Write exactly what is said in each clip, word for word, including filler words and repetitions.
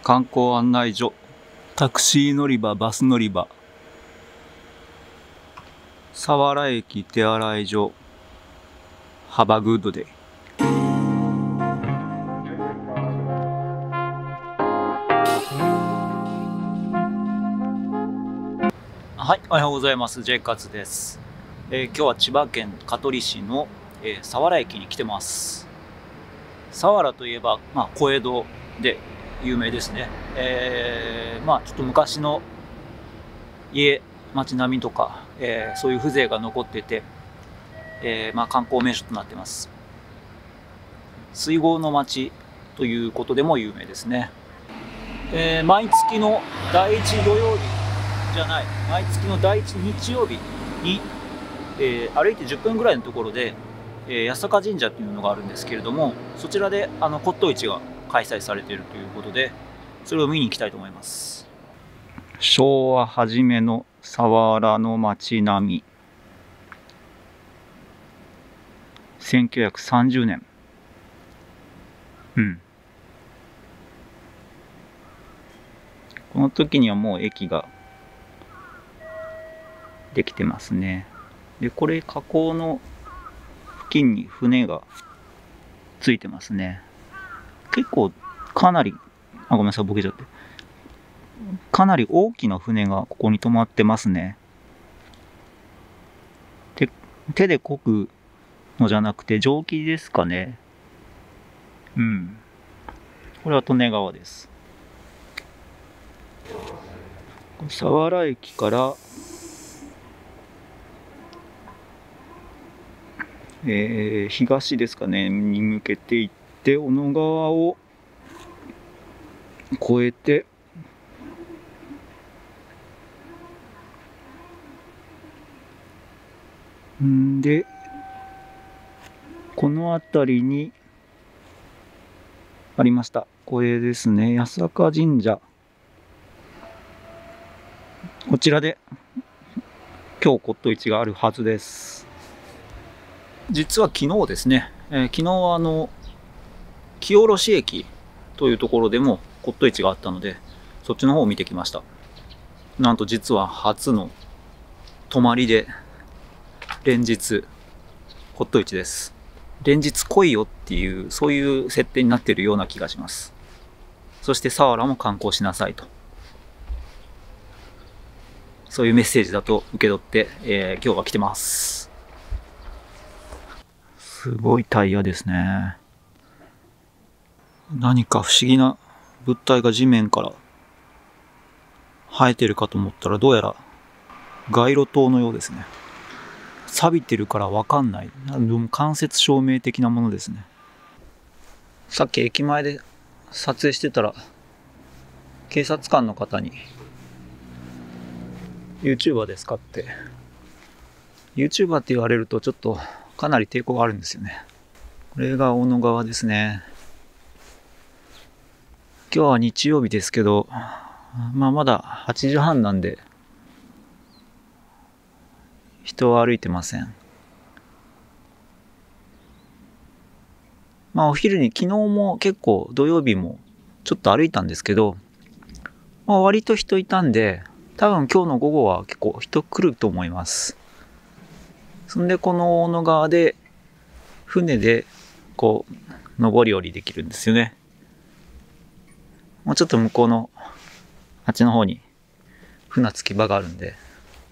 観光案内所、タクシー乗り場、バス乗り場、佐原駅手洗所、ハバグッドデイ。はい、おはようございます。J カツです。えー、今日は千葉県香取市の、えー、佐原駅に来てます。佐原といえば、まあ、小江戸で有名ですね。えー、まあちょっと昔の家、町並みとか、えー、そういう風情が残ってて、えー、まあ観光名所となってます。水郷の町ということでも有名ですね。えー、毎月の第一土曜日じゃない、毎月の第一日曜日に、えー、歩いてじゅっぷんぐらいのところで、えー、八坂神社というのがあるんですけれども、そちらであの骨董市が開催されているということで、それを見に行きたいと思います。昭和初めの佐原の町並み、せんきゅうひゃくさんじゅうねん。うん。この時にはもう駅ができてますね。で、これ河口の付近に船がついてますね。結構かなり、あ、ごめんなさい、ボケちゃって。かなり大きな船がここに止まってますね。で、手で漕ぐのじゃなくて蒸気ですかね。うん。これは利根川です。佐原駅からえー、東ですかねに向けて行って小野川を越えてんでこの辺りにありました。これですね、八坂神社。こちらで今日骨董市があるはずです。実は昨日ですね、えー、昨日はあの清卸駅というところでも骨董市があったので、そっちの方を見てきました。なんと実は初の泊まりで連日骨董市です。連日来いよっていう、そういう設定になっているような気がします。そして佐原も観光しなさいと、そういうメッセージだと受け取って、えー、今日は来てます。すごいタイヤですね。何か不思議な物体が地面から生えてるかと思ったら、どうやら街路灯のようですね。錆びてるからわかんない。でも間接照明的なものですね。さっき駅前で撮影してたら、警察官の方に YouTuber ですかって、YouTuber って言われるとちょっとかなり抵抗があるんですよね。これが小野川ですね。今日は日曜日ですけど、まあまだはちじはんなんで人は歩いてません。まあお昼に、昨日も結構土曜日もちょっと歩いたんですけど、まあ割と人いたんで、多分今日の午後は結構人来ると思います。そんでこの大野川で船でこう上り下りできるんですよね。もうちょっと向こうのあっちの方に船着き場があるんで。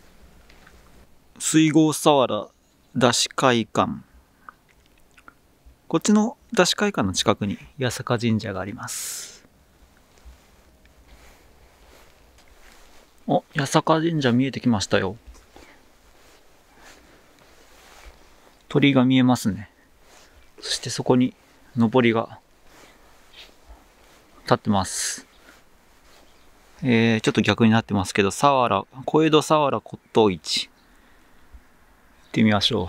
水郷佐原出し会館。こっちの出し会館の近くに八坂神社があります。お、八坂神社見えてきましたよ。鳥が見えますね。そしてそこに上りが立ってます。えー、ちょっと逆になってますけど、佐原、小江戸佐原骨董市。行ってみましょ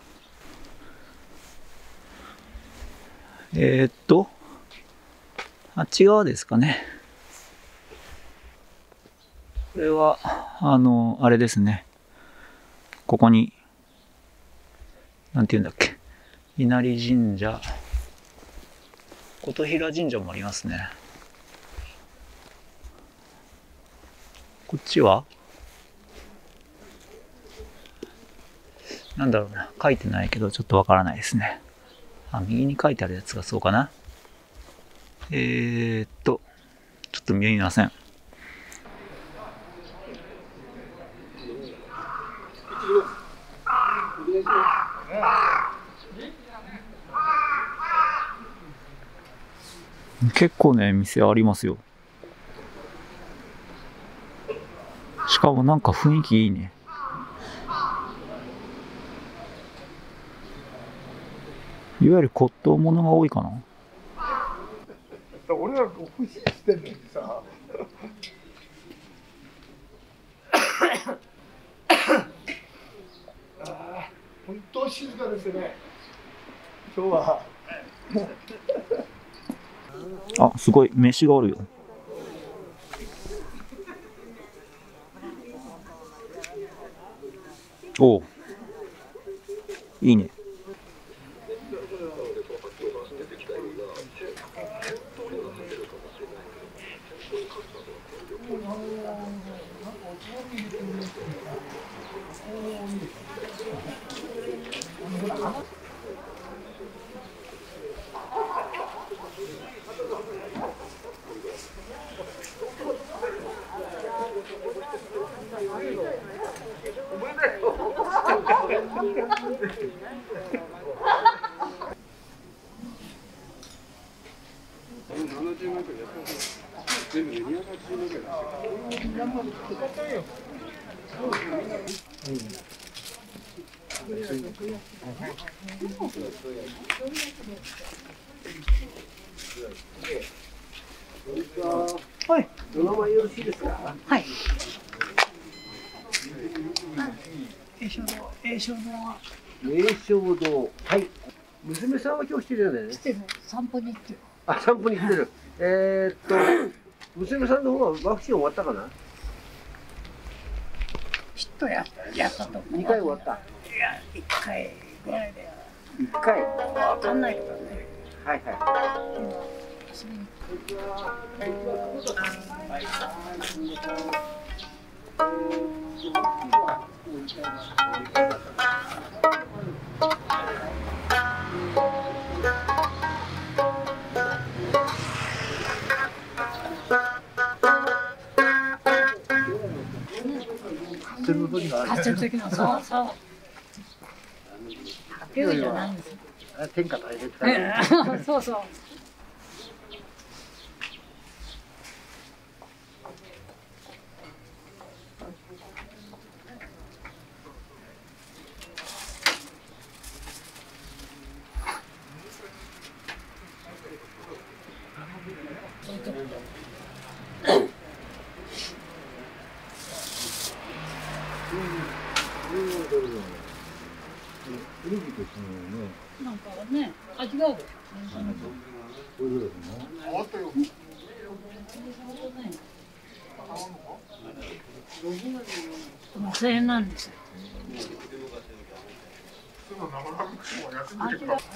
う。えー、っと、あっち側ですかね。これは、あの、あれですね。ここに、なんて言うんだっけ。稲荷神社、琴平神社もありますね。 こっちはなんだろうな、書いてないけどちょっとわからないですね。あ、右に書いてあるやつがそうかな。えー、っとちょっと見えません。結構ね、店ありますよ。しかもなんか雰囲気いいね。いわゆる骨董物が多いかな。 俺ら欲しいしてんのにさ。あ、本当静かですね。今日は。 あ、すごい飯があるよ。おう、いいね。 はい。お名前よろしいですか。 はい。栄翔堂、栄翔堂は。 名称堂。はい。娘さんは今日来てるよね。 来てる。散歩に行ってる。 あ、散歩に来てる。えー、っと、娘さんの方はワクチン終わったかな。 きっとや、やったと思う。 二回終わった。 いや、一回ぐらいで。 一回。 わかんないけどね。 はいはい。 うん、遊びに。 買ってる時のあれ。 買ってる時の、そうそう。発表じゃないんですよ。 天下大変って。 そうそう。なんかね、味がある。ごせんえんなんですよ。味が。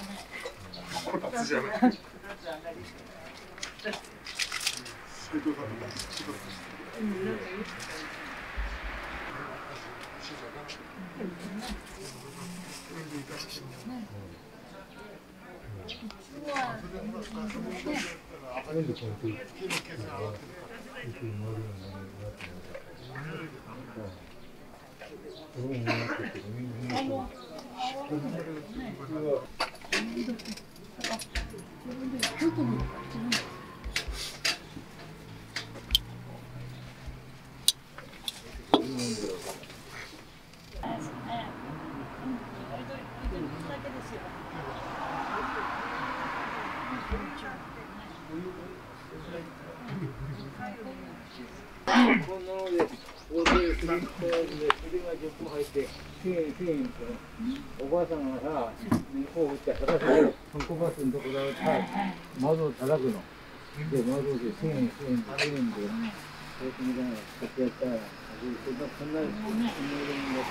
おばあさんがさ、こう打って叩くの、観光バスのところで窓を叩くの。で、窓でせんえん、せんえん、せんえんで、こうやってみたいな、こうやったら、そんな、そんな、そんな色にな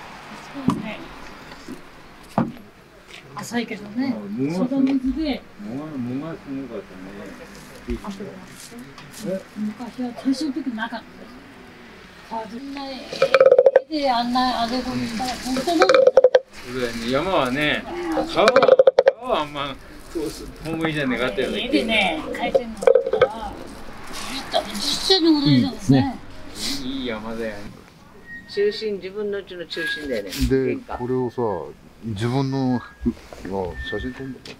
ったの。 浅いけどね。その水で。 藻がすごかったね。 昔は最初の時なかったです。 であんなあれこしたら本当なんだ。 それね、山はね、川は川はあんま思いじゃなかったよね。 家でね、海鮮のことは実際のことですね。 いい山だよね。 中心、自分のうちの中心だよね。 で、これをさ、自分の写真撮るんだか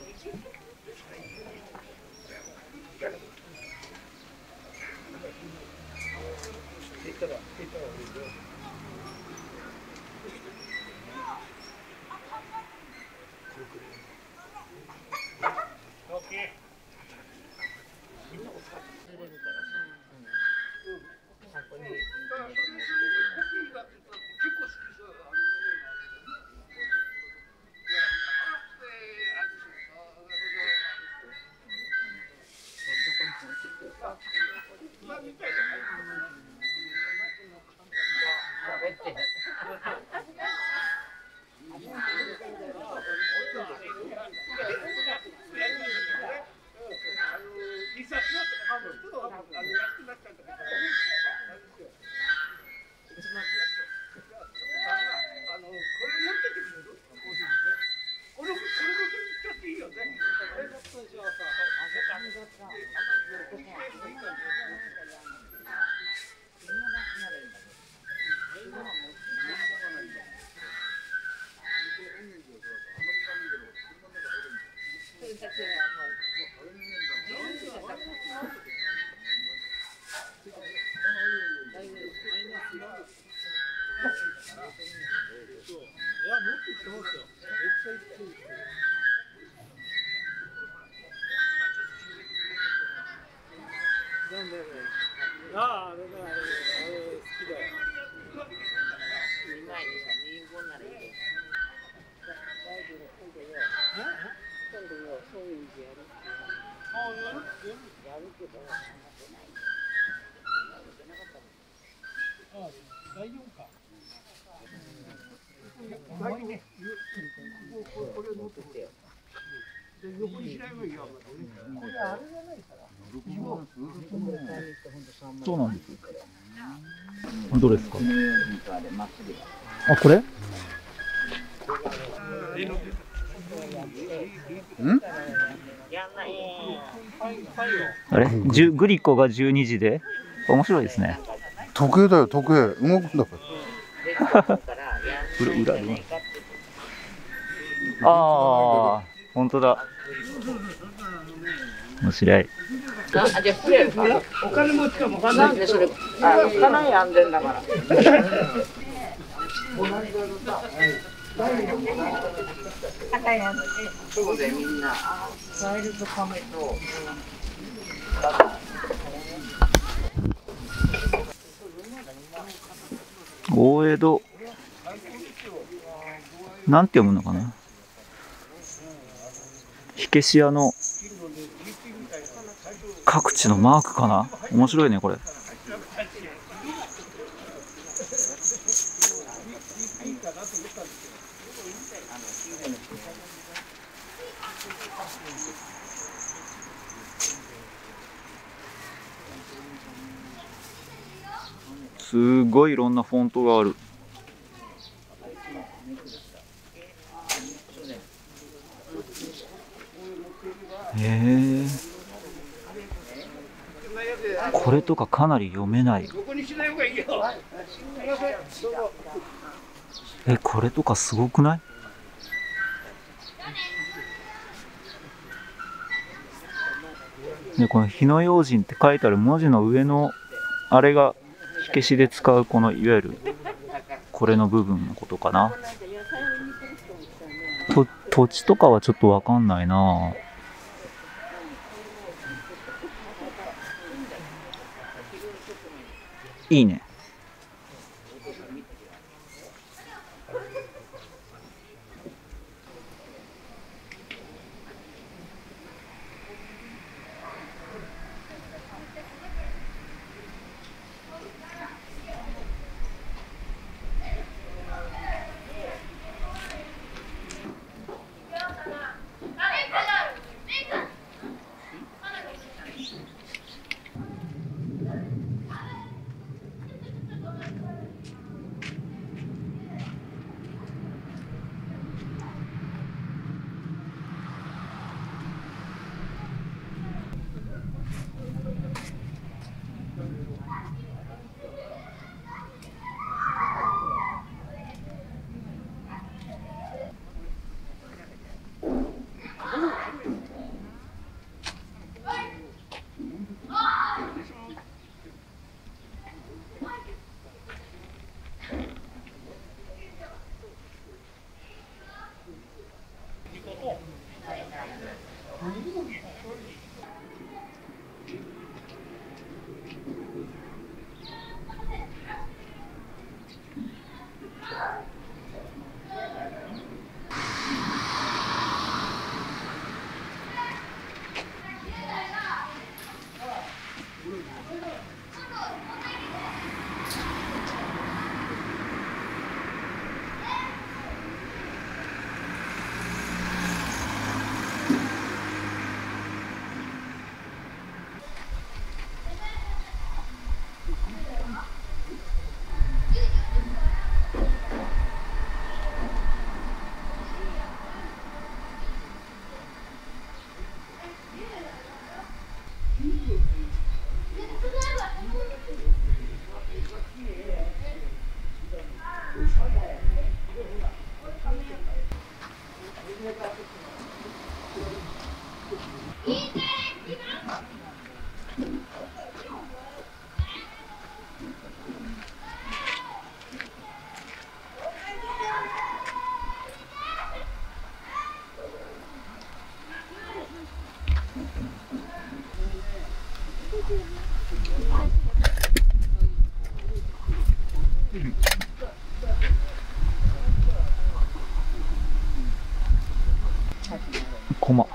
そうなんです。どれですか。あ、これ。ん。あれ、じゅグリコがじゅうにじで。面白いですね。 時計だよ、時計、動くんだから。 裏、裏、裏。ああ、本当だ。面白い。 あ、じゃあ、お金持ちかもわかんないで、それ。あ、かなり安全だから。そうで、みんな。カエルとカメと。 大江戸。なんて読むのかな。火消し屋の。各地のマークかな。面白いねこれ。すごいいろんなフォントがある。へえ。これとかかなり読めない。え、これとかすごくない？ね、この火の用心って書いてある文字の上のあれが火消しで使うこのいわゆるこれの部分のことかな。と土地とかはちょっとわかんないな。いいね。 駒。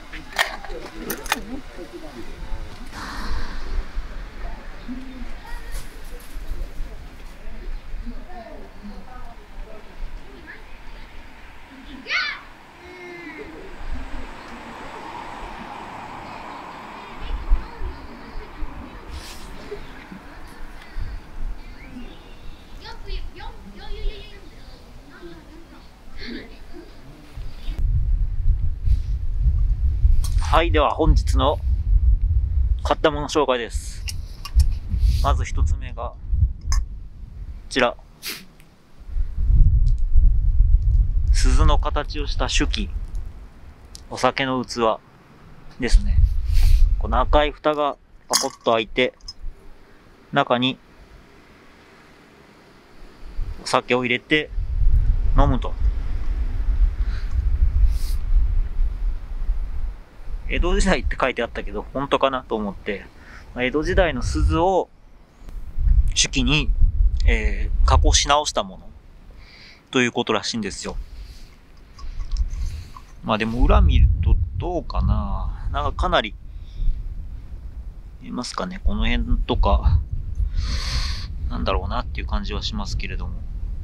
はい、では本日の買ったもの紹介です。まず一つ目が、こちら。鈴の形をした酒器。お酒の器ですね。この赤い蓋がパコッと開いて、中にお酒を入れて飲むと。江戸時代って書いてあったけど、本当かなと思って、江戸時代の鈴を酒器に、えー、加工し直したものということらしいんですよ。まあでも裏見るとどうかな。なんかかなり、見えますかね、この辺とか、なんだろうなっていう感じはしますけれども。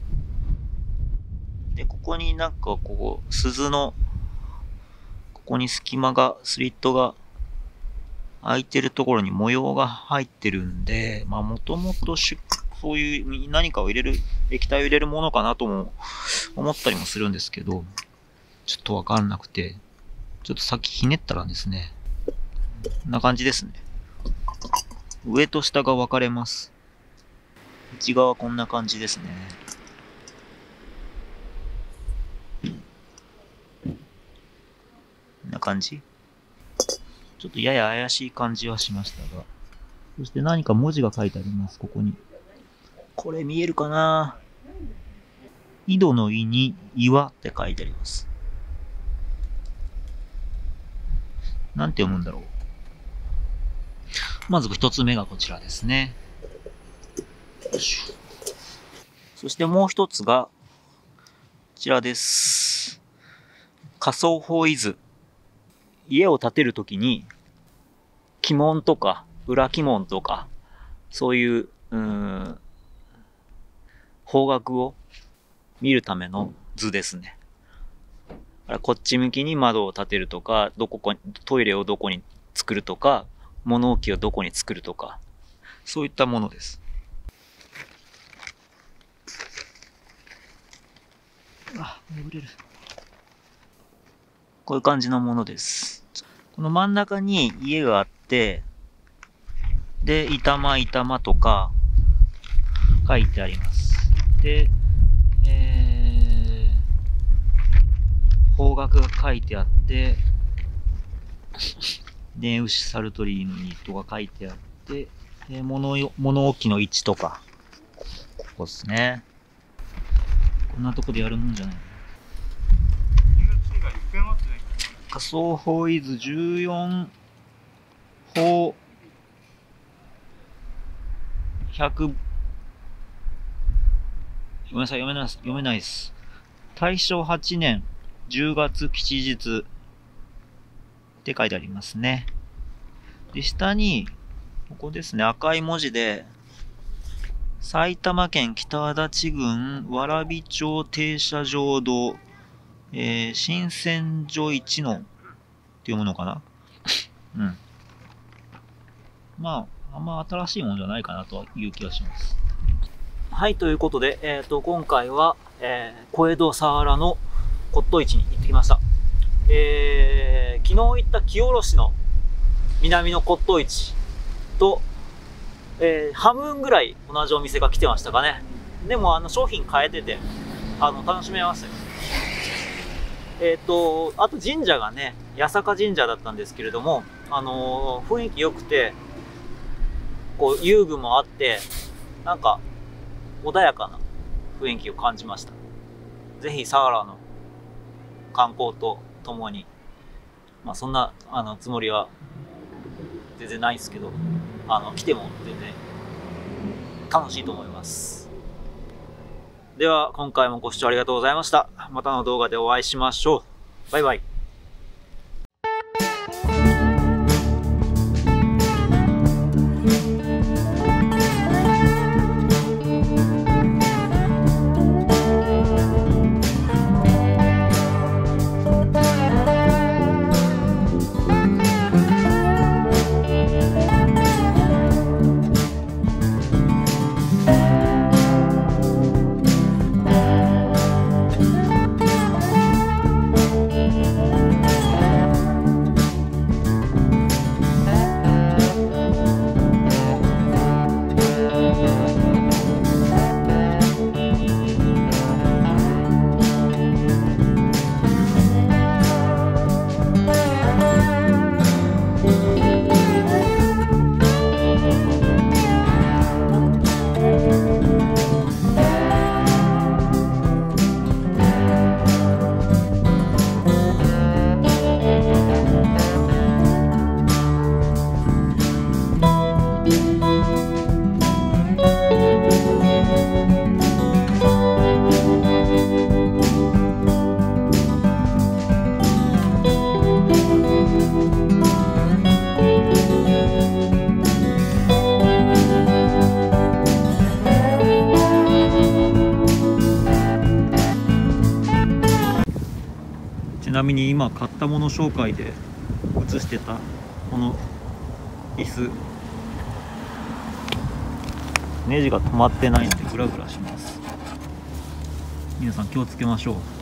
で、ここになんかこう、鈴の、ここに隙間が、スリットが開いてるところに模様が入ってるんで、まあもともとそういう何かを入れる、液体を入れるものかなとも思ったりもするんですけど、ちょっとわかんなくて、ちょっと先ひねったらですね、こんな感じですね。上と下が分かれます。内側こんな感じですね。こんな感じ。ちょっとやや怪しい感じはしましたが。そして何か文字が書いてあります、ここに。これ見えるかな？井戸の井に岩って書いてあります。なんて読むんだろう。まず一つ目がこちらですね。そしてもう一つが、こちらです。仮想法医図。家を建てるときに、鬼門とか、裏鬼門とか、そういう、うーん、方角を見るための図ですね。こっち向きに窓を建てるとか、どこ、トイレをどこに作るとか、物置をどこに作るとか、そういったものです。あ、眠れる。こういう感じのものです。この真ん中に家があって、で、板間板間とか書いてあります。で、えー、方角が書いてあって、ネウシ・サルトリーヌにとか書いてあって、で物よ、物置の位置とか、ここですね。こんなとこでやるもんじゃない。仮想法医図じゅうよん法ひゃく、ごめんなさい、読めないです。読めないです。大正はちねんじゅうがつ吉日って書いてありますね。で、下に、 ここですね、赤い文字で、埼玉県北足立郡蕨町停車場道、えー、新鮮所一のっていうものかな。うん。まあ、あんま新しいものじゃないかなという気がします。はい、ということで、えっと、今回は、えー、小江戸佐原の骨董市に行ってきました。えー、昨日行った清卸の南の骨董市と、えー、半分ぐらい同じお店が来てましたかね。でも、あの、商品変えてて、あの、楽しめましたよ。えっと、あと神社がね、八坂神社だったんですけれども、あのー、雰囲気良くて、こう、遊具もあって、なんか、穏やかな雰囲気を感じました。ぜひ、佐原の観光とともに、まあ、そんな、あの、つもりは、全然ないんですけど、あの、来ても全然、楽しいと思います。では、今回もご視聴ありがとうございました。またの動画でお会いしましょう。バイバイ。ちなみに今買ったもの紹介で写してたこの椅子、ネジが止まってないのでグラグラします。皆さん気をつけましょう。